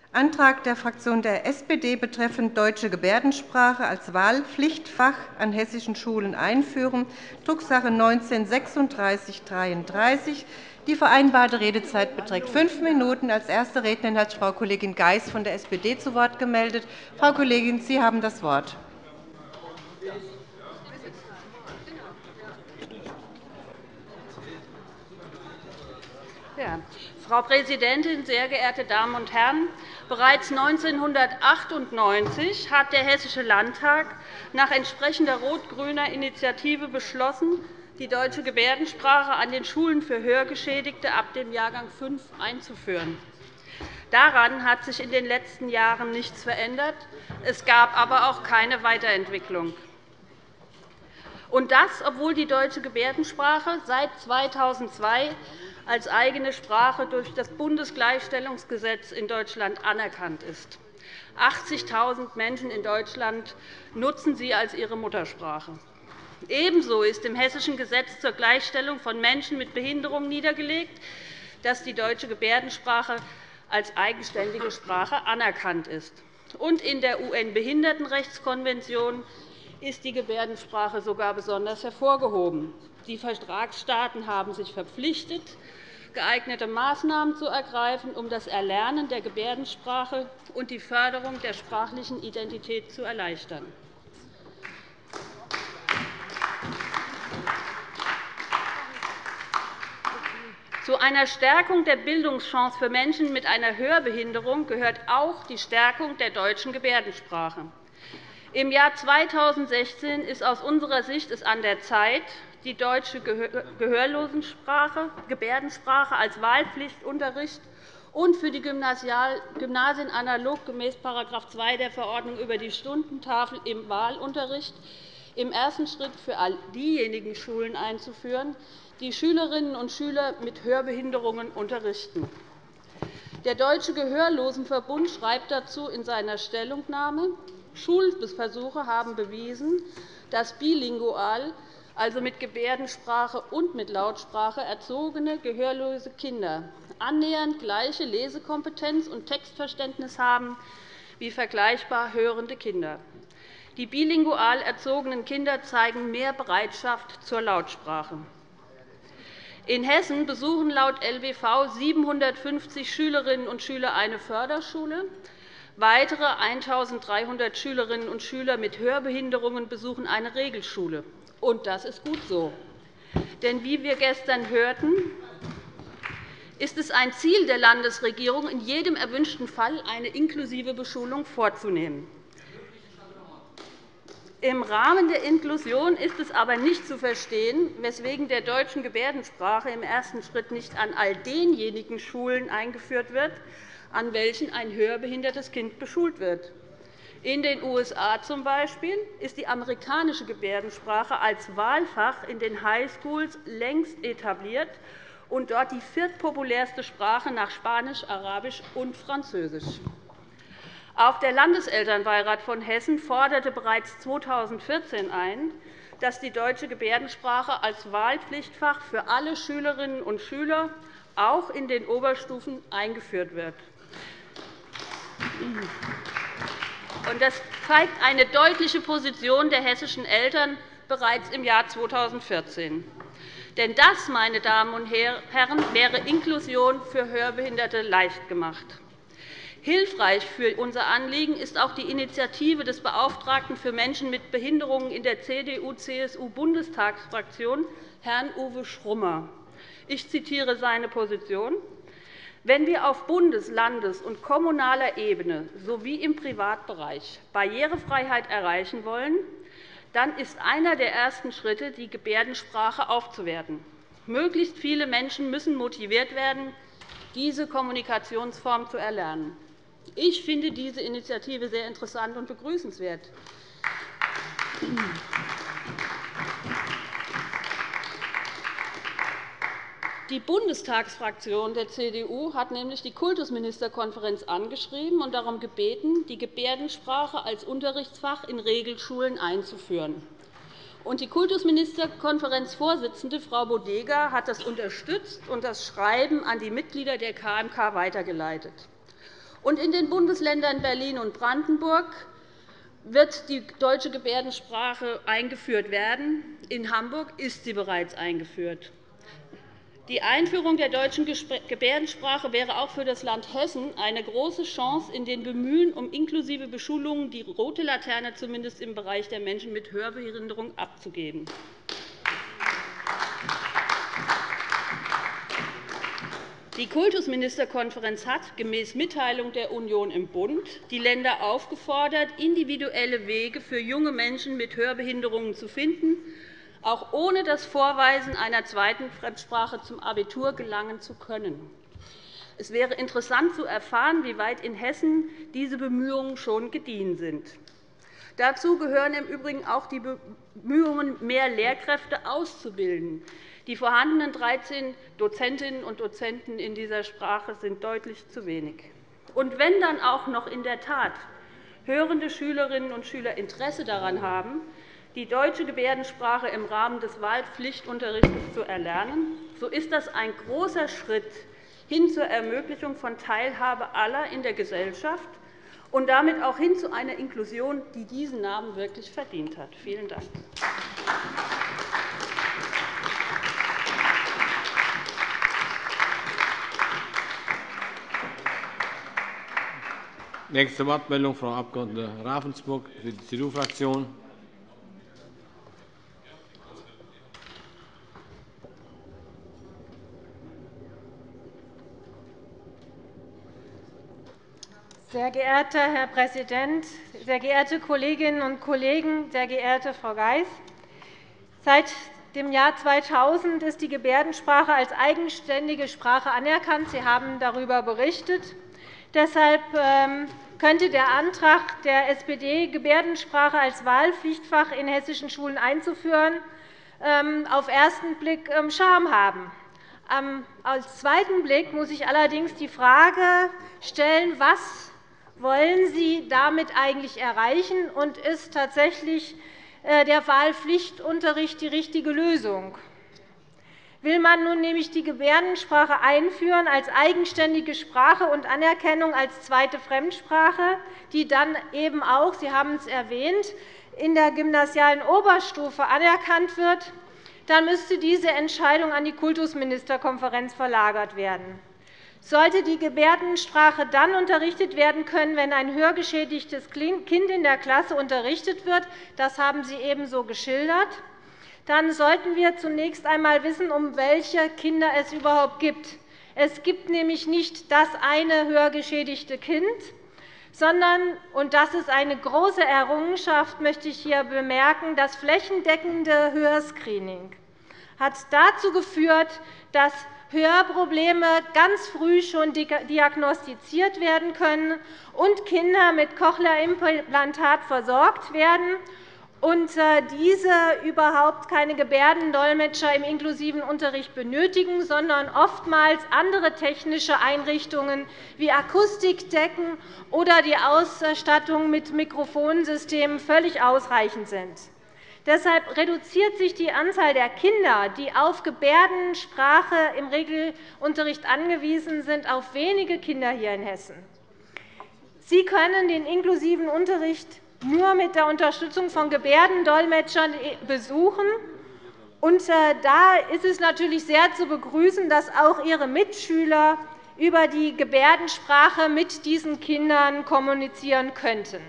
Antrag der Fraktion der SPD betreffend deutsche Gebärdensprache als Wahlpflichtfach an hessischen Schulen einführen, Drucksache 19-3633. Die vereinbarte Redezeit beträgt 5 Minuten. Als erste Rednerin hat sich Frau Kollegin Geis von der SPD zu Wort gemeldet. Frau Kollegin, Sie haben das Wort. Ja. Frau Präsidentin, sehr geehrte Damen und Herren! Bereits 1998 hat der Hessische Landtag nach entsprechender rot-grüner Initiative beschlossen, die deutsche Gebärdensprache an den Schulen für Hörgeschädigte ab dem Jahrgang 5 einzuführen. Daran hat sich in den letzten Jahren nichts verändert. Es gab aber auch keine Weiterentwicklung. Und das, obwohl die deutsche Gebärdensprache seit 2002 als eigene Sprache durch das Bundesgleichstellungsgesetz in Deutschland anerkannt ist. 80.000 Menschen in Deutschland nutzen sie als ihre Muttersprache. Ebenso ist im Hessischen Gesetz zur Gleichstellung von Menschen mit Behinderung niedergelegt, dass die deutsche Gebärdensprache als eigenständige Sprache anerkannt ist. Und in der UN-Behindertenrechtskonvention ist die Gebärdensprache sogar besonders hervorgehoben. Die Vertragsstaaten haben sich verpflichtet, geeignete Maßnahmen zu ergreifen, um das Erlernen der Gebärdensprache und die Förderung der sprachlichen Identität zu erleichtern. Zu einer Stärkung der Bildungschance für Menschen mit einer Hörbehinderung gehört auch die Stärkung der deutschen Gebärdensprache. Im Jahr 2016 ist aus unserer Sicht es an der Zeit, die deutsche Gehörlosensprache, Gebärdensprache als Wahlpflichtunterricht und für die Gymnasien analog gemäß § 2 der Verordnung über die Stundentafel im Wahlunterricht im ersten Schritt für all diejenigen Schulen einzuführen, die Schülerinnen und Schüler mit Hörbehinderungen unterrichten. Der Deutsche Gehörlosenverbund schreibt dazu in seiner Stellungnahme, Schulversuche haben bewiesen, dass bilingual, also mit Gebärdensprache und mit Lautsprache erzogene gehörlose Kinder annähernd gleiche Lesekompetenz und Textverständnis haben wie vergleichbar hörende Kinder. Die bilingual erzogenen Kinder zeigen mehr Bereitschaft zur Lautsprache. In Hessen besuchen laut LBV 750 Schülerinnen und Schüler eine Förderschule. Weitere 1.300 Schülerinnen und Schüler mit Hörbehinderungen besuchen eine Regelschule. Und das ist gut so. Denn wie wir gestern hörten, ist es ein Ziel der Landesregierung, in jedem erwünschten Fall eine inklusive Beschulung vorzunehmen. Im Rahmen der Inklusion ist es aber nicht zu verstehen, weswegen der deutschen Gebärdensprache im ersten Schritt nicht an all denjenigen Schulen eingeführt wird, an welchen ein hörbehindertes Kind beschult wird. In den USA z. B. ist die amerikanische Gebärdensprache als Wahlfach in den Highschools längst etabliert und dort die viertpopulärste Sprache nach Spanisch, Arabisch und Französisch. Auch der Landeselternbeirat von Hessen forderte bereits 2014 ein, dass die deutsche Gebärdensprache als Wahlpflichtfach für alle Schülerinnen und Schüler auch in den Oberstufen eingeführt wird. Das zeigt eine deutliche Position der hessischen Eltern bereits im Jahr 2014. Denn das, meine Damen und Herren, wäre Inklusion für Hörbehinderte leicht gemacht. Hilfreich für unser Anliegen ist auch die Initiative des Beauftragten für Menschen mit Behinderungen in der CDU-CSU-Bundestagsfraktion, Herrn Uwe Schrummer. Ich zitiere seine Position. Wenn wir auf Bundes-, Landes- und kommunaler Ebene sowie im Privatbereich Barrierefreiheit erreichen wollen, dann ist einer der ersten Schritte, die Gebärdensprache aufzuwerten. Möglichst viele Menschen müssen motiviert werden, diese Kommunikationsform zu erlernen. Ich finde diese Initiative sehr interessant und begrüßenswert. Die Bundestagsfraktion der CDU hat nämlich die Kultusministerkonferenz angeschrieben und darum gebeten, die Gebärdensprache als Unterrichtsfach in Regelschulen einzuführen. Die Kultusministerkonferenzvorsitzende Frau Bodega hat das unterstützt und das Schreiben an die Mitglieder der KMK weitergeleitet. Und in den Bundesländern Berlin und Brandenburg wird die deutsche Gebärdensprache eingeführt werden. In Hamburg ist sie bereits eingeführt. Die Einführung der deutschen Gebärdensprache wäre auch für das Land Hessen eine große Chance, in den Bemühen um inklusive Beschulung die rote Laterne zumindest im Bereich der Menschen mit Hörbehinderung abzugeben. Die Kultusministerkonferenz hat gemäß Mitteilung der Union im Bund die Länder aufgefordert, individuelle Wege für junge Menschen mit Hörbehinderungen zu finden, auch ohne das Vorweisen einer zweiten Fremdsprache zum Abitur gelangen zu können. Es wäre interessant zu erfahren, wie weit in Hessen diese Bemühungen schon gediehen sind. Dazu gehören im Übrigen auch die Bemühungen, mehr Lehrkräfte auszubilden. Die vorhandenen 13 Dozentinnen und Dozenten in dieser Sprache sind deutlich zu wenig. Und wenn dann auch noch in der Tat hörende Schülerinnen und Schüler Interesse daran haben, die deutsche Gebärdensprache im Rahmen des Wahlpflichtunterrichts zu erlernen, so ist das ein großer Schritt hin zur Ermöglichung von Teilhabe aller in der Gesellschaft und damit auch hin zu einer Inklusion, die diesen Namen wirklich verdient hat. Vielen Dank. Nächste Wortmeldung, Frau Abg. Ravensburg für die CDU-Fraktion. Sehr geehrter Herr Präsident, sehr geehrte Kolleginnen und Kollegen, sehr geehrte Frau Geis! Seit dem Jahr 2000 ist die Gebärdensprache als eigenständige Sprache anerkannt. Sie haben darüber berichtet. Deshalb könnte der Antrag der SPD, Gebärdensprache als Wahlpflichtfach in hessischen Schulen einzuführen, auf den ersten Blick Charme haben. Als zweiten Blick muss ich allerdings die Frage stellen, was wollen Sie damit eigentlich erreichen, und ist tatsächlich der Wahlpflichtunterricht die richtige Lösung? Will man nun nämlich die Gebärdensprache einführen als eigenständige Sprache und Anerkennung als zweite Fremdsprache, die dann eben auch, Sie haben es erwähnt, in der gymnasialen Oberstufe anerkannt wird, dann müsste diese Entscheidung an die Kultusministerkonferenz verlagert werden. Sollte die Gebärdensprache dann unterrichtet werden können, wenn ein hörgeschädigtes Kind in der Klasse unterrichtet wird, das haben Sie ebenso geschildert, dann sollten wir zunächst einmal wissen, um welche Kinder es überhaupt geht. Es gibt nämlich nicht das eine hörgeschädigte Kind, sondern, und das ist eine große Errungenschaft, möchte ich hier bemerken, das flächendeckende Hörscreening hat dazu geführt, dass Hörprobleme ganz früh schon diagnostiziert werden können und Kinder mit Cochlea-Implantat versorgt werden und diese überhaupt keine Gebärdendolmetscher im inklusiven Unterricht benötigen, sondern oftmals andere technische Einrichtungen wie Akustikdecken oder die Ausstattung mit Mikrofonsystemen völlig ausreichend sind. Deshalb reduziert sich die Anzahl der Kinder, die auf Gebärdensprache im Regelunterricht angewiesen sind, auf wenige Kinder hier in Hessen. Sie können den inklusiven Unterricht nur mit der Unterstützung von Gebärdendolmetschern besuchen. Und da ist es natürlich sehr zu begrüßen, dass auch Ihre Mitschüler über die Gebärdensprache mit diesen Kindern kommunizieren könnten.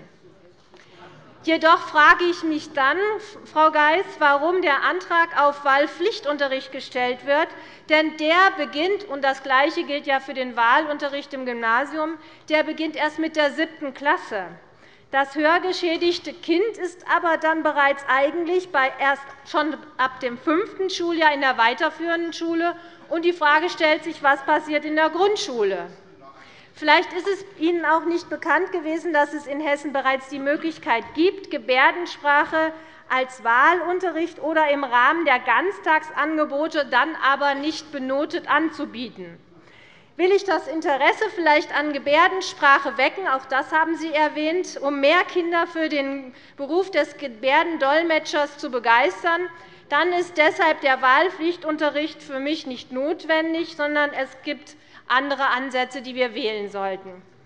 Jedoch frage ich mich dann, Frau Geis, warum der Antrag auf Wahlpflichtunterricht gestellt wird. Denn der beginnt, und das Gleiche gilt ja für den Wahlunterricht im Gymnasium, der beginnt erst mit der 7. Klasse. Das hörgeschädigte Kind ist aber dann bereits eigentlich erst schon ab dem 5. Schuljahr in der weiterführenden Schule. Und die Frage stellt sich, was passiert in der Grundschule? Vielleicht ist es Ihnen auch nicht bekannt gewesen, dass es in Hessen bereits die Möglichkeit gibt, Gebärdensprache als Wahlunterricht oder im Rahmen der Ganztagsangebote dann aber nicht benotet anzubieten. Will ich das Interesse vielleicht an Gebärdensprache wecken, auch das haben Sie erwähnt, um mehr Kinder für den Beruf des Gebärdendolmetschers zu begeistern, dann ist deshalb der Wahlpflichtunterricht für mich nicht notwendig, sondern es gibt andere Ansätze, die wir wählen sollten.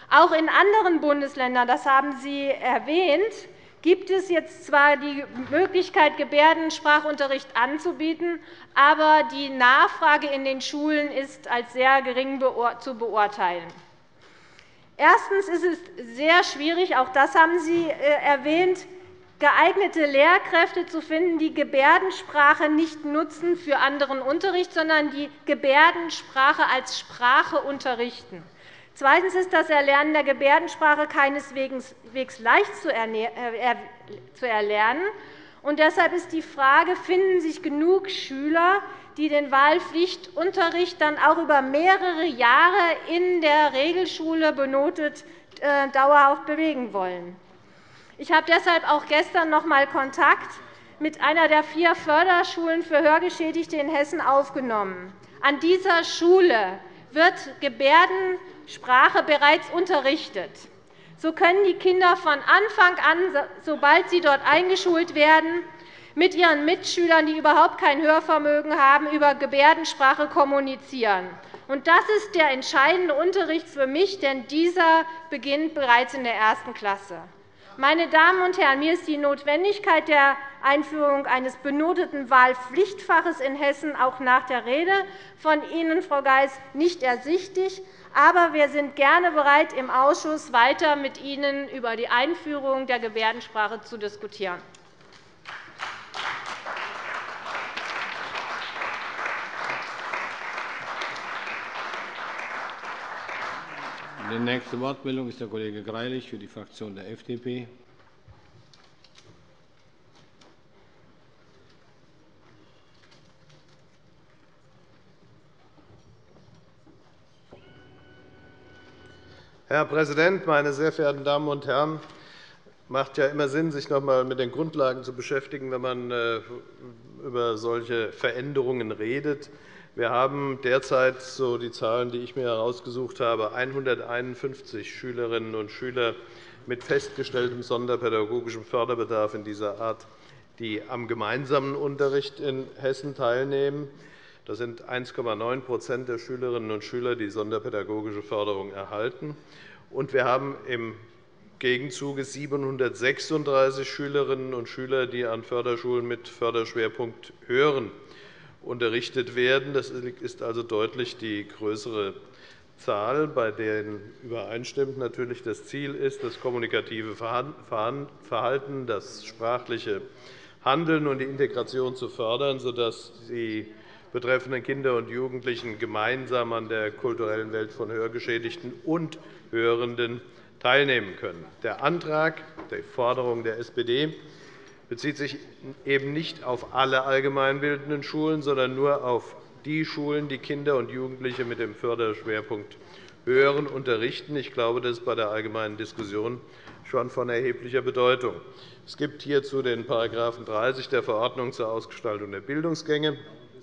Auch in anderen Bundesländern, das haben Sie erwähnt, gibt es jetzt zwar die Möglichkeit, Gebärdensprachunterricht anzubieten, aber die Nachfrage in den Schulen ist als sehr gering zu beurteilen. Erstens ist es sehr schwierig, auch das haben Sie erwähnt, geeignete Lehrkräfte zu finden, die Gebärdensprache nicht nutzen für anderen Unterricht, sondern die Gebärdensprache als Sprache unterrichten. Zweitens ist das Erlernen der Gebärdensprache keineswegs leicht zu erlernen. Und deshalb ist die Frage, finden sich genug Schüler, die den Wahlpflichtunterricht dann auch über mehrere Jahre in der Regelschule benotet dauerhaft bewegen wollen. Ich habe deshalb auch gestern noch einmal Kontakt mit einer der 4 Förderschulen für Hörgeschädigte in Hessen aufgenommen. An dieser Schule wird Gebärdensprache bereits unterrichtet. So können die Kinder von Anfang an, sobald sie dort eingeschult werden, mit ihren Mitschülern, die überhaupt kein Hörvermögen haben, über Gebärdensprache kommunizieren. Das ist der entscheidende Unterricht für mich, denn dieser beginnt bereits in der 1. Klasse. Meine Damen und Herren, mir ist die Notwendigkeit der Einführung eines benoteten Wahlpflichtfaches in Hessen auch nach der Rede von Ihnen, Frau Geis, nicht ersichtlich. Aber wir sind gerne bereit, im Ausschuss weiter mit Ihnen über die Einführung der Gebärdensprache zu diskutieren. Die nächste Wortmeldung ist der Kollege Greilich für die Fraktion der FDP. Herr Präsident, meine sehr verehrten Damen und Herren! Es macht ja immer Sinn, sich noch einmal mit den Grundlagen zu beschäftigen, wenn man über solche Veränderungen redet. Wir haben derzeit, so die Zahlen, die ich mir herausgesucht habe, 151 Schülerinnen und Schüler mit festgestelltem sonderpädagogischem Förderbedarf in dieser Art, die am gemeinsamen Unterricht in Hessen teilnehmen. Das sind 1,9 % der Schülerinnen und Schüler, die sonderpädagogische Förderung erhalten. Und wir haben im Gegenzug 736 Schülerinnen und Schüler, die an Förderschulen mit Förderschwerpunkt Hören unterrichtet werden. Das ist also deutlich die größere Zahl, bei der übereinstimmend natürlich das Ziel ist, das kommunikative Verhalten, das sprachliche Handeln und die Integration zu fördern, sodass die betreffenden Kinder und Jugendlichen gemeinsam an der kulturellen Welt von Hörgeschädigten und Hörenden teilnehmen können. Der Antrag, die Forderung der SPD bezieht sich eben nicht auf alle allgemeinbildenden Schulen, sondern nur auf die Schulen, die Kinder und Jugendliche mit dem Förderschwerpunkt Hören unterrichten. Ich glaube, das ist bei der allgemeinen Diskussion schon von erheblicher Bedeutung. Es gibt hierzu den § 30 der Verordnung zur Ausgestaltung der Bildungsgänge.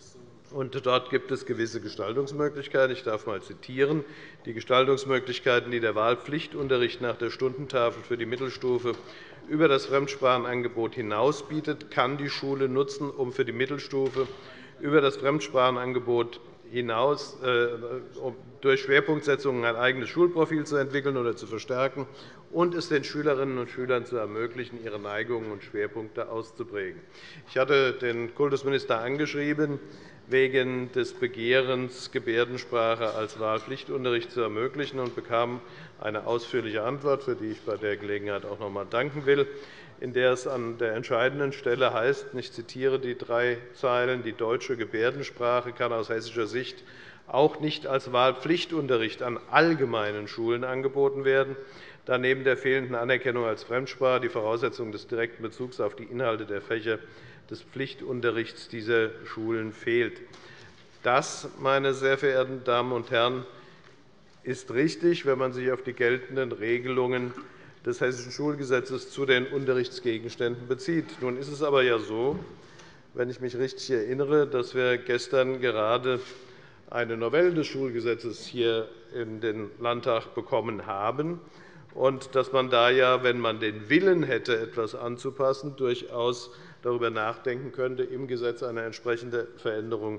Dort gibt es gewisse Gestaltungsmöglichkeiten. Ich darf einmal zitieren. Die Gestaltungsmöglichkeiten, die der Wahlpflichtunterricht nach der Stundentafel für die Mittelstufe über das Fremdsprachenangebot hinaus bietet, kann die Schule nutzen, um für die Mittelstufe über das Fremdsprachenangebot hinaus durch Schwerpunktsetzungen ein eigenes Schulprofil zu entwickeln oder zu verstärken und es den Schülerinnen und Schülern zu ermöglichen, ihre Neigungen und Schwerpunkte auszuprägen. Ich hatte den Kultusminister angeschrieben, wegen des Begehrens, Gebärdensprache als Wahlpflichtunterricht zu ermöglichen, und bekam eine ausführliche Antwort, für die ich bei der Gelegenheit auch noch einmal danken will, in der es an der entscheidenden Stelle heißt, ich zitiere die 3 Zeilen, die deutsche Gebärdensprache kann aus hessischer Sicht auch nicht als Wahlpflichtunterricht an allgemeinen Schulen angeboten werden, da neben der fehlenden Anerkennung als Fremdsprache die Voraussetzung des direkten Bezugs auf die Inhalte der Fächer des Pflichtunterrichts dieser Schulen fehlt. Das, meine sehr verehrten Damen und Herren, ist richtig, wenn man sich auf die geltenden Regelungen des Hessischen Schulgesetzes zu den Unterrichtsgegenständen bezieht. Nun ist es aber ja so, wenn ich mich richtig erinnere, dass wir gestern gerade eine Novelle des Schulgesetzes hier in den Landtag bekommen haben, und dass man da ja, wenn man den Willen hätte, etwas anzupassen, durchaus darüber nachdenken könnte, im Gesetz eine entsprechende Veränderung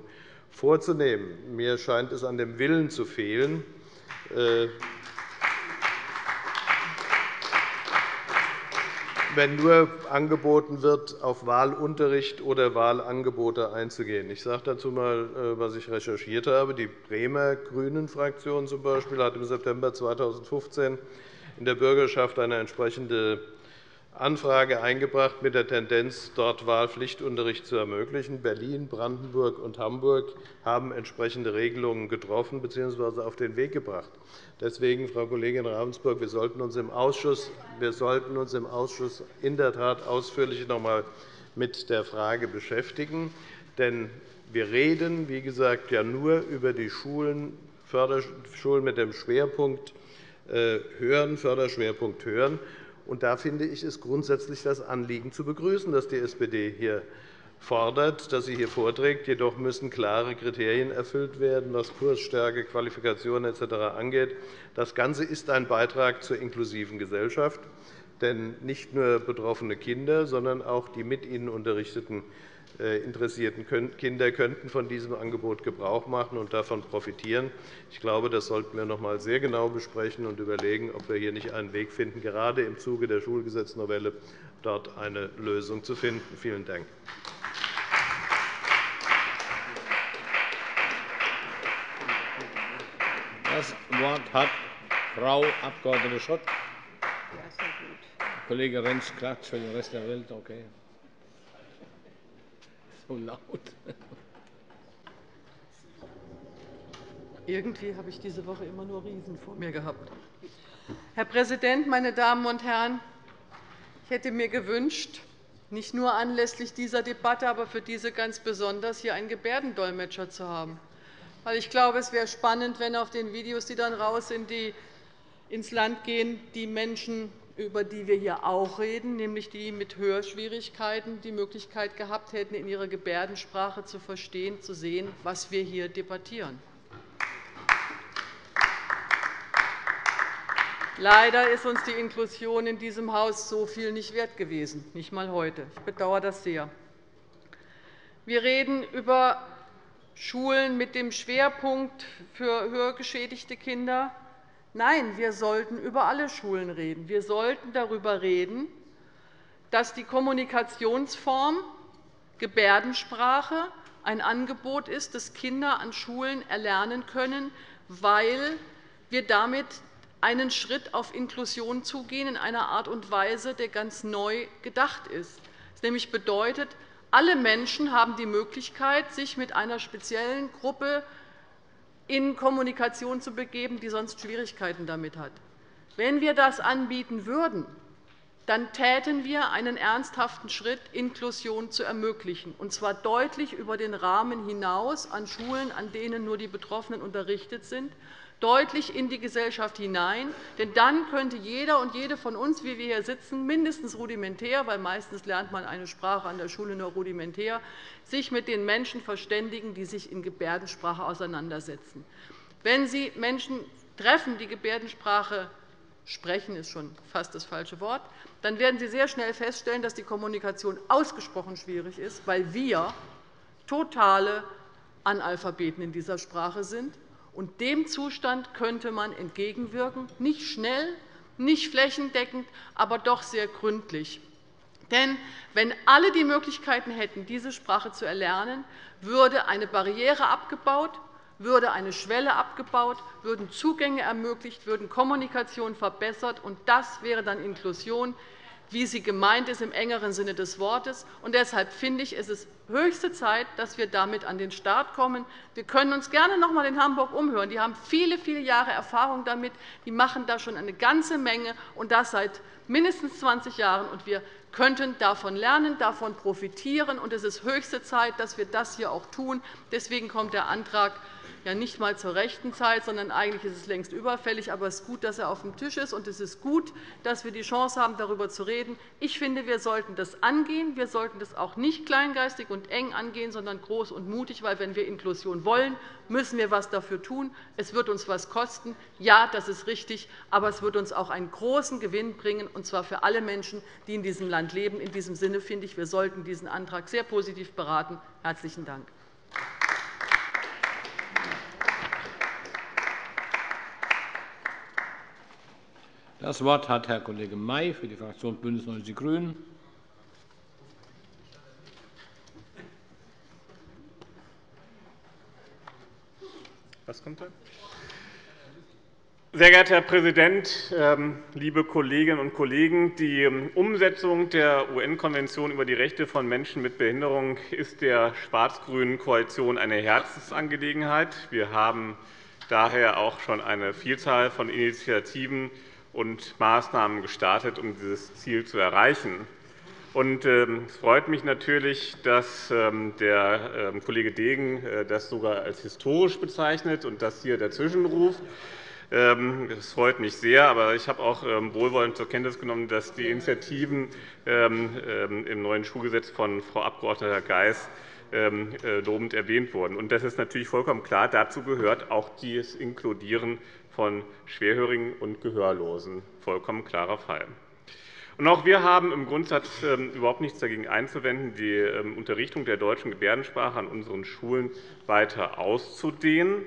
vorzunehmen. Mir scheint es an dem Willen zu fehlen. wenn nur angeboten wird, auf Wahlunterricht oder Wahlangebote einzugehen. Ich sage dazu einmal, was ich recherchiert habe. Die Bremer GRÜNEN-Fraktion zum Beispiel hat im September 2015 in der Bürgerschaft eine entsprechende Anfrage eingebracht mit der Tendenz, dort Wahlpflichtunterricht zu ermöglichen. Berlin, Brandenburg und Hamburg haben entsprechende Regelungen getroffen bzw. auf den Weg gebracht. Deswegen, Frau Kollegin Ravensburg, wir sollten uns im Ausschuss in der Tat ausführlich noch einmal mit der Frage beschäftigen. Denn wir reden, wie gesagt, ja nur über die Schulen mit dem Schwerpunkt Hören, Förderschwerpunkt Hören. Und da finde ich es grundsätzlich das Anliegen zu begrüßen, dass die SPD hier fordert, dass sie hier vorträgt. Jedoch müssen klare Kriterien erfüllt werden, was Kursstärke, Qualifikation etc. angeht. Das Ganze ist ein Beitrag zur inklusiven Gesellschaft. Denn nicht nur betroffene Kinder, sondern auch die mit ihnen unterrichteten interessierten Kinder könnten von diesem Angebot Gebrauch machen und davon profitieren. Ich glaube, das sollten wir noch einmal sehr genau besprechen und überlegen, ob wir hier nicht einen Weg finden, gerade im Zuge der Schulgesetznovelle dort eine Lösung zu finden. Vielen Dank. Das Wort hat Frau Abg. Schott. Kollege Renz klatscht für den Rest der Welt. Okay. So laut. Irgendwie habe ich diese Woche immer nur Riesen vor mir gehabt. Herr Präsident, meine Damen und Herren! Ich hätte mir gewünscht, nicht nur anlässlich dieser Debatte, aber für diese ganz besonders, hier einen Gebärdendolmetscher zu haben. Weil ich glaube, es wäre spannend, wenn auf den Videos, die dann raus ins Land gehen, die Menschen, über die wir hier auch reden, nämlich die mit Hörschwierigkeiten, die Möglichkeit gehabt hätten, in ihrer Gebärdensprache zu verstehen, zu sehen, was wir hier debattieren. Leider ist uns die Inklusion in diesem Haus so viel nicht wert gewesen, nicht einmal heute. Ich bedauere das sehr. Wir reden über Schulen mit dem Schwerpunkt für hörgeschädigte Kinder. Nein, wir sollten über alle Schulen reden. Wir sollten darüber reden, dass die Kommunikationsform Gebärdensprache ein Angebot ist, das Kinder an Schulen erlernen können, weil wir damit einen Schritt auf Inklusion zugehen in einer Art und Weise, der ganz neu gedacht ist. Das nämlich bedeutet, alle Menschen haben die Möglichkeit, sich mit einer speziellen Gruppe in Kommunikation zu begeben, die sonst Schwierigkeiten damit hat. Wenn wir das anbieten würden, dann täten wir einen ernsthaften Schritt, Inklusion zu ermöglichen, und zwar deutlich über den Rahmen hinaus an Schulen, an denen nur die Betroffenen unterrichtet sind, deutlich in die Gesellschaft hinein. Denn dann könnte jeder und jede von uns, wie wir hier sitzen, mindestens rudimentär, weil meistens lernt man eine Sprache an der Schule nur rudimentär, sich mit den Menschen verständigen, die sich in Gebärdensprache auseinandersetzen. Wenn Sie Menschen treffen, die Gebärdensprache sprechen, ist schon fast das falsche Wort, dann werden Sie sehr schnell feststellen, dass die Kommunikation ausgesprochen schwierig ist, weil wir totale Analphabeten in dieser Sprache sind. Und dem Zustand könnte man entgegenwirken, nicht schnell, nicht flächendeckend, aber doch sehr gründlich. Denn wenn alle die Möglichkeiten hätten, diese Sprache zu erlernen, würde eine Barriere abgebaut, würde eine Schwelle abgebaut, würden Zugänge ermöglicht, würden Kommunikation verbessert. Und das wäre dann Inklusion, wie sie gemeint ist im engeren Sinne des Wortes. Und deshalb finde ich, es ist höchste Zeit, dass wir damit an den Start kommen. Wir können uns gerne noch einmal in Hamburg umhören. Die haben viele, viele Jahre Erfahrung damit. Die machen da schon eine ganze Menge, und das seit mindestens 20 Jahren. Und wir könnten davon lernen, davon profitieren. Und es ist höchste Zeit, dass wir das hier auch tun. Deswegen kommt der Antrag ja nicht einmal zur rechten Zeit, sondern eigentlich ist es längst überfällig. Aber es ist gut, dass er auf dem Tisch ist, und es ist gut, dass wir die Chance haben, darüber zu reden. Ich finde, wir sollten das angehen. Wir sollten das auch nicht kleingeistig und eng angehen, sondern groß und mutig. Weil, wenn wir Inklusion wollen, müssen wir etwas dafür tun. Es wird uns etwas kosten. Ja, das ist richtig. Aber es wird uns auch einen großen Gewinn bringen, und zwar für alle Menschen, die in diesem Land leben. In diesem Sinne finde ich, wir sollten diesen Antrag sehr positiv beraten. Herzlichen Dank. Das Wort hat Herr Kollege May für die Fraktion BÜNDNIS 90 die GRÜNEN. Was kommt da? Sehr geehrter Herr Präsident, liebe Kolleginnen und Kollegen! Die Umsetzung der UN-Konvention über die Rechte von Menschen mit Behinderung ist der schwarz-grünen Koalition eine Herzensangelegenheit. Wir haben daher auch schon eine Vielzahl von Initiativen und Maßnahmen gestartet, um dieses Ziel zu erreichen. Es freut mich natürlich, dass der Kollege Degen das sogar als historisch bezeichnet und das hier der Zwischenruf. Das freut mich sehr. Aber ich habe auch wohlwollend zur Kenntnis genommen, dass die Initiativen im neuen Schulgesetz von Frau Abg. Geis lobend erwähnt wurden. Das ist natürlich vollkommen klar. Dazu gehört auch das Inkludieren von Schwerhörigen und Gehörlosen. Vollkommen klarer Fall. Auch wir haben im Grundsatz überhaupt nichts dagegen einzuwenden, die Unterrichtung der deutschen Gebärdensprache an unseren Schulen weiter auszudehnen.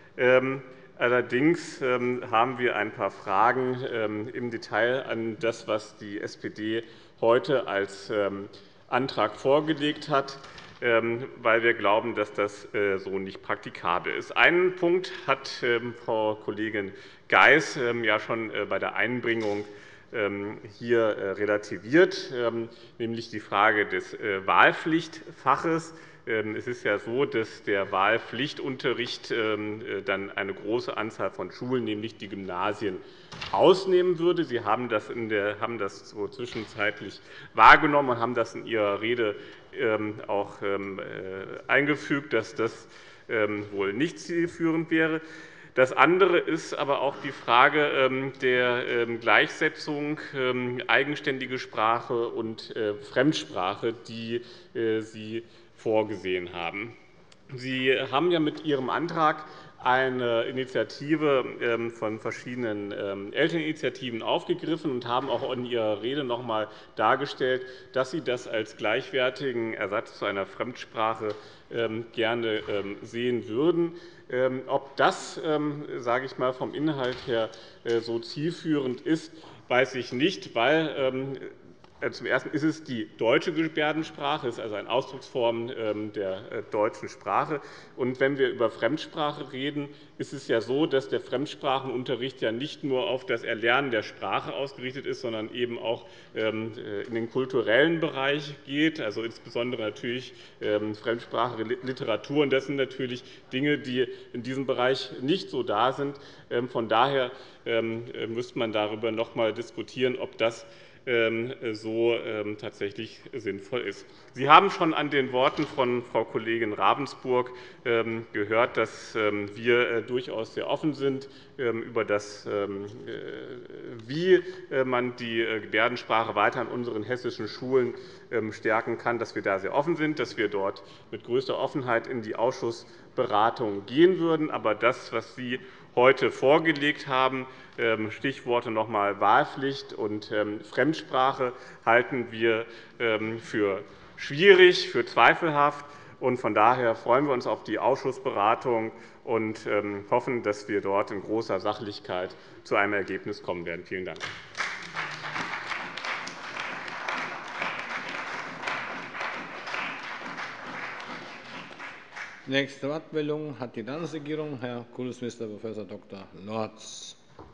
Allerdings haben wir ein paar Fragen im Detail an das, was die SPD heute als Antrag vorgelegt hat, weil wir glauben, dass das so nicht praktikabel ist. Einen Punkt hat Frau Kollegin Geis ja schon bei der Einbringung hier relativiert, nämlich die Frage des Wahlpflichtfaches. Es ist ja so, dass der Wahlpflichtunterricht dann eine große Anzahl von Schulen, nämlich die Gymnasien, ausnehmen würde. Sie haben das so zwischenzeitlich wahrgenommen und haben das in Ihrer Rede auch eingefügt, dass das wohl nicht zielführend wäre. Das andere ist aber auch die Frage der Gleichsetzung eigenständige Sprache und Fremdsprache, die Sie vorgesehen haben. Sie haben ja mit Ihrem Antrag eine Initiative von verschiedenen Elterninitiativen aufgegriffen und haben auch in Ihrer Rede noch einmal dargestellt, dass Sie das als gleichwertigen Ersatz zu einer Fremdsprache gerne sehen würden. Ob das, sage ich mal, vom Inhalt her so zielführend ist, weiß ich nicht, weil zum Ersten ist es die deutsche Gebärdensprache, es ist also eine Ausdrucksform der deutschen Sprache. Und wenn wir über Fremdsprache reden, ist es ja so, dass der Fremdsprachenunterricht ja nicht nur auf das Erlernen der Sprache ausgerichtet ist, sondern eben auch in den kulturellen Bereich geht, also insbesondere natürlich Fremdsprache, Literatur. Und das sind natürlich Dinge, die in diesem Bereich nicht so da sind. Von daher müsste man darüber noch einmal diskutieren, ob das so tatsächlich sinnvoll ist. Sie haben schon an den Worten von Frau Kollegin Ravensburg gehört, dass wir durchaus sehr offen sind über das, wie man die Gebärdensprache weiter an unseren hessischen Schulen stärken kann, dass wir da sehr offen sind, dass wir dort mit größter Offenheit in die Ausschussberatung gehen würden. Aber das, was Sie heute vorgelegt haben, Stichworte noch einmal Wahlpflicht und Fremdsprache, halten wir für schwierig, für zweifelhaft. Von daher freuen wir uns auf die Ausschussberatung und hoffen, dass wir dort in großer Sachlichkeit zu einem Ergebnis kommen werden. Vielen Dank. Nächste Wortmeldung hat die Landesregierung. Herr Kultusminister Prof. Dr. Lorz.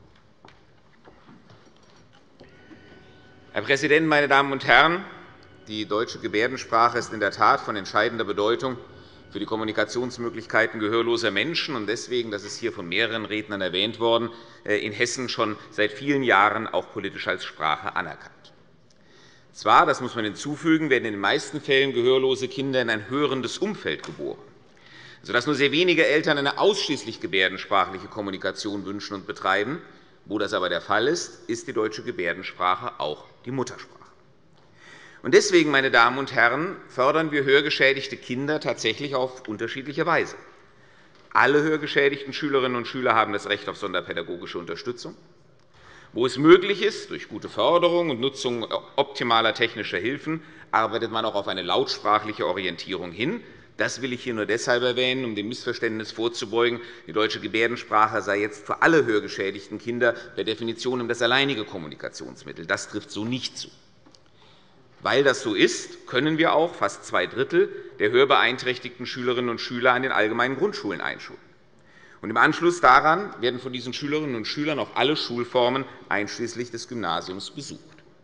Herr Präsident, meine Damen und Herren! Die deutsche Gebärdensprache ist in der Tat von entscheidender Bedeutung für die Kommunikationsmöglichkeiten gehörloser Menschen. Deswegen, das ist hier von mehreren Rednern erwähnt worden, in Hessen schon seit vielen Jahren auch politisch als Sprache anerkannt. Zwar, das muss man hinzufügen, werden in den meisten Fällen gehörlose Kinder in ein hörendes Umfeld geboren, sodass nur sehr wenige Eltern eine ausschließlich gebärdensprachliche Kommunikation wünschen und betreiben. Wo das aber der Fall ist, ist die deutsche Gebärdensprache auch die Muttersprache. Deswegen, meine Damen und Herren, fördern wir hörgeschädigte Kinder tatsächlich auf unterschiedliche Weise. Alle hörgeschädigten Schülerinnen und Schüler haben das Recht auf sonderpädagogische Unterstützung. Wo es möglich ist, durch gute Förderung und Nutzung optimaler technischer Hilfen, arbeitet man auch auf eine lautsprachliche Orientierung hin. Das will ich hier nur deshalb erwähnen, um dem Missverständnis vorzubeugen, die deutsche Gebärdensprache sei jetzt für alle hörgeschädigten Kinder per Definition das alleinige Kommunikationsmittel. Das trifft so nicht zu. Weil das so ist, können wir auch fast 2 % der hörbeeinträchtigten Schülerinnen und Schüler an den allgemeinen Grundschulen einschulen. Und im Anschluss daran werden von diesen Schülerinnen und Schülern auch alle Schulformen einschließlich des Gymnasiums besucht.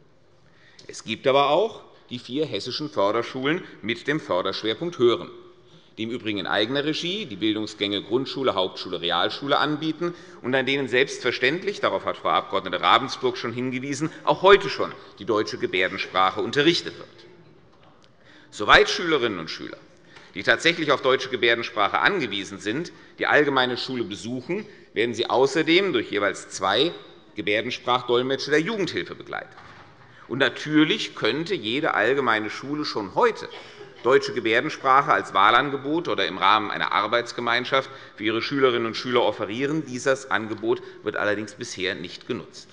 Es gibt aber auch die 4 hessischen Förderschulen mit dem Förderschwerpunkt Hören, die im Übrigen in eigener Regie die Bildungsgänge Grundschule, Hauptschule, Realschule anbieten und an denen selbstverständlich, darauf hat Frau Abg. Ravensburg schon hingewiesen, auch heute schon die deutsche Gebärdensprache unterrichtet wird. Soweit Schülerinnen und Schüler, die tatsächlich auf deutsche Gebärdensprache angewiesen sind, die allgemeine Schule besuchen, werden sie außerdem durch jeweils 2 Gebärdensprachdolmetscher der Jugendhilfe begleitet. Und natürlich könnte jede allgemeine Schule schon heute deutsche Gebärdensprache als Wahlangebot oder im Rahmen einer Arbeitsgemeinschaft für ihre Schülerinnen und Schüler offerieren. Dieses Angebot wird allerdings bisher nicht genutzt.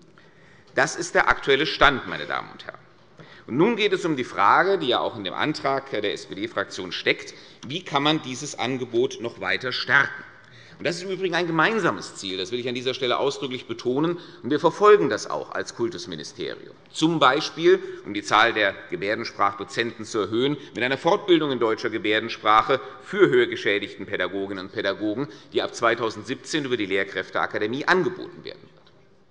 Das ist der aktuelle Stand, meine Damen und Herren. Und nun geht es um die Frage, die ja auch in dem Antrag der SPD-Fraktion steckt, wie kann man dieses Angebot noch weiter stärken? Das ist im Übrigen ein gemeinsames Ziel. Das will ich an dieser Stelle ausdrücklich betonen. Und wir verfolgen das auch als Kultusministerium, z. B. um die Zahl der Gebärdensprachdozenten zu erhöhen, mit einer Fortbildung in deutscher Gebärdensprache für hörgeschädigten Pädagoginnen und Pädagogen, die ab 2017 über die Lehrkräfteakademie angeboten werden wird.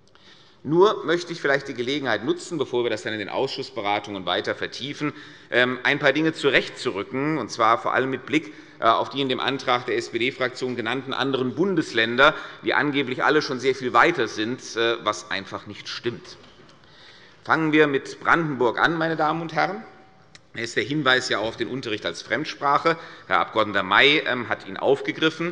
Nur möchte ich vielleicht die Gelegenheit nutzen, bevor wir das dann in den Ausschussberatungen weiter vertiefen, ein paar Dinge zurechtzurücken, und zwar vor allem mit Blick auf die in dem Antrag der SPD-Fraktion genannten anderen Bundesländer, die angeblich alle schon sehr viel weiter sind, was einfach nicht stimmt. Fangen wir mit Brandenburg an, meine Damen und Herren. Da ist der Hinweis ja auf den Unterricht als Fremdsprache. Herr Abg. May hat ihn aufgegriffen.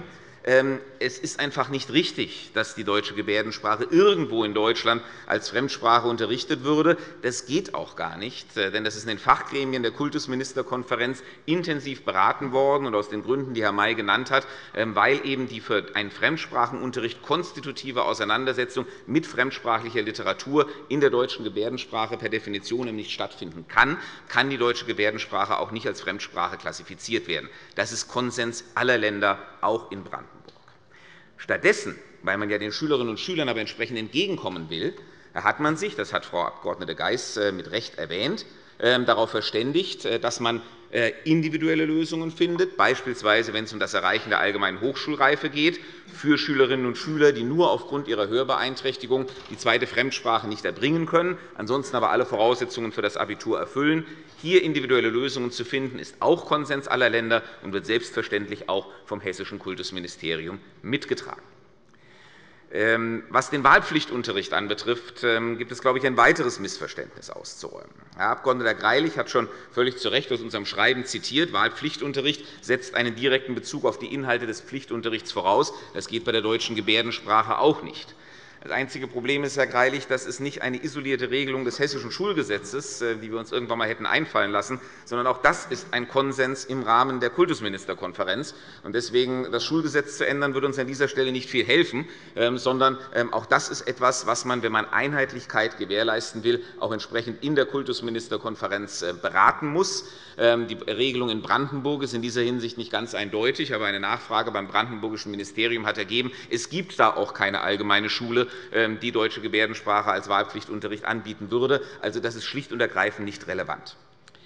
Es ist einfach nicht richtig, dass die deutsche Gebärdensprache irgendwo in Deutschland als Fremdsprache unterrichtet würde. Das geht auch gar nicht, denn das ist in den Fachgremien der Kultusministerkonferenz intensiv beraten worden, und aus den Gründen, die Herr May genannt hat, weil eben die für einen Fremdsprachenunterricht konstitutive Auseinandersetzung mit fremdsprachlicher Literatur in der deutschen Gebärdensprache per Definition nicht stattfinden kann die deutsche Gebärdensprache auch nicht als Fremdsprache klassifiziert werden. Das ist Konsens aller Länder, auch in Brandenburg. Stattdessen, weil man ja den Schülerinnen und Schülern aber entsprechend entgegenkommen will, hat man sich, das hat Frau Abg. Geis mit Recht erwähnt, darauf verständigt, dass man individuelle Lösungen findet, beispielsweise wenn es um das Erreichen der allgemeinen Hochschulreife geht, für Schülerinnen und Schüler, die nur aufgrund ihrer Hörbeeinträchtigung die zweite Fremdsprache nicht erbringen können, ansonsten aber alle Voraussetzungen für das Abitur erfüllen. Hier individuelle Lösungen zu finden, ist auch Konsens aller Länder und wird selbstverständlich auch vom hessischen Kultusministerium mitgetragen. Was den Wahlpflichtunterricht anbetrifft, gibt es, glaube ich, ein weiteres Missverständnis auszuräumen. Herr Abg. Greilich hat schon völlig zu Recht aus unserem Schreiben zitiert, Wahlpflichtunterricht setzt einen direkten Bezug auf die Inhalte des Pflichtunterrichts voraus. Das geht bei der deutschen Gebärdensprache auch nicht. Das einzige Problem ist, Herr Greilich, dass es nicht eine isolierte Regelung des Hessischen Schulgesetzes, die wir uns irgendwann einmal hätten einfallen lassen, sondern auch das ist ein Konsens im Rahmen der Kultusministerkonferenz. Deswegen das Schulgesetz zu ändern, würde uns an dieser Stelle nicht viel helfen, sondern auch das ist etwas, was man, wenn man Einheitlichkeit gewährleisten will, auch entsprechend in der Kultusministerkonferenz beraten muss. Die Regelung in Brandenburg ist in dieser Hinsicht nicht ganz eindeutig, aber eine Nachfrage beim brandenburgischen Ministerium hat ergeben, es gibt da auch keine allgemeine Schule, die deutsche Gebärdensprache als Wahlpflichtunterricht anbieten würde. Also, das ist schlicht und ergreifend nicht relevant.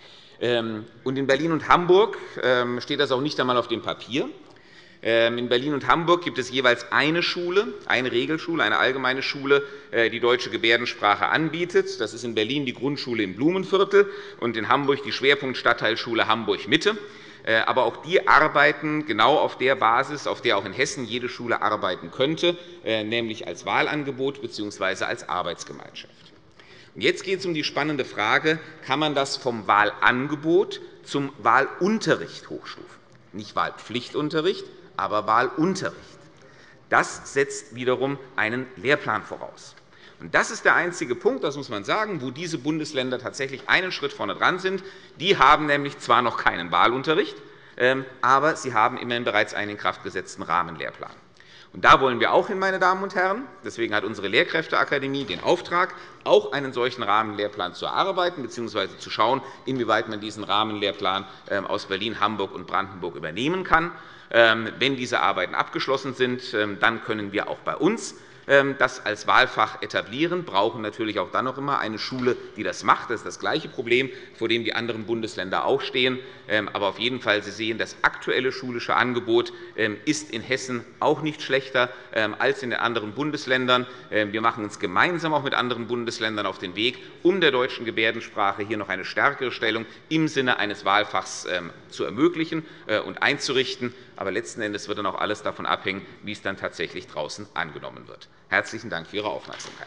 Und in Berlin und Hamburg steht das auch nicht einmal auf dem Papier. In Berlin und Hamburg gibt es jeweils eine Schule, eine Regelschule, eine allgemeine Schule, die deutsche Gebärdensprache anbietet. Das ist in Berlin die Grundschule im Blumenviertel und in Hamburg die Schwerpunktstadtteilschule Hamburg-Mitte. Aber auch die arbeiten genau auf der Basis, auf der auch in Hessen jede Schule arbeiten könnte, nämlich als Wahlangebot bzw. als Arbeitsgemeinschaft. Jetzt geht es um die spannende Frage, kann man das vom Wahlangebot zum Wahlunterricht hochstufen? Nicht Wahlpflichtunterricht, aber Wahlunterricht. Das setzt wiederum einen Lehrplan voraus. Und das ist der einzige Punkt, das muss man sagen, wo diese Bundesländer tatsächlich einen Schritt vorne dran sind. Die haben nämlich zwar noch keinen Wahlunterricht, aber sie haben immerhin bereits einen in Kraft gesetzten Rahmenlehrplan. Und da wollen wir auch hin, meine Damen und Herren. Deswegen hat unsere Lehrkräfteakademie den Auftrag, auch einen solchen Rahmenlehrplan zu erarbeiten bzw. zu schauen, inwieweit man diesen Rahmenlehrplan aus Berlin, Hamburg und Brandenburg übernehmen kann. Wenn diese Arbeiten abgeschlossen sind, dann können wir auch bei uns das als Wahlfach etablieren, brauchen natürlich auch dann noch immer eine Schule, die das macht. Das ist das gleiche Problem, vor dem die anderen Bundesländer auch stehen. Aber auf jeden Fall, Sie sehen, das aktuelle schulische Angebot ist in Hessen auch nicht schlechter als in den anderen Bundesländern. Wir machen uns gemeinsam auch mit anderen Bundesländern auf den Weg, um der deutschen Gebärdensprache hier noch eine stärkere Stellung im Sinne eines Wahlfachs zu ermöglichen und einzurichten. Aber letzten Endes wird dann auch alles davon abhängen, wie es dann tatsächlich draußen angenommen wird. Herzlichen Dank für Ihre Aufmerksamkeit.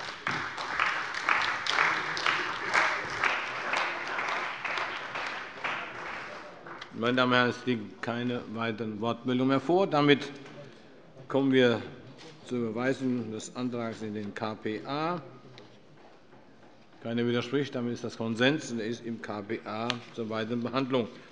Meine Damen und Herren, es liegen keine weiteren Wortmeldungen mehr vor. Damit kommen wir zur Überweisung des Antrags in den KPA. Keiner widerspricht. Damit ist das Konsens und er ist im KPA zur weiteren Behandlung.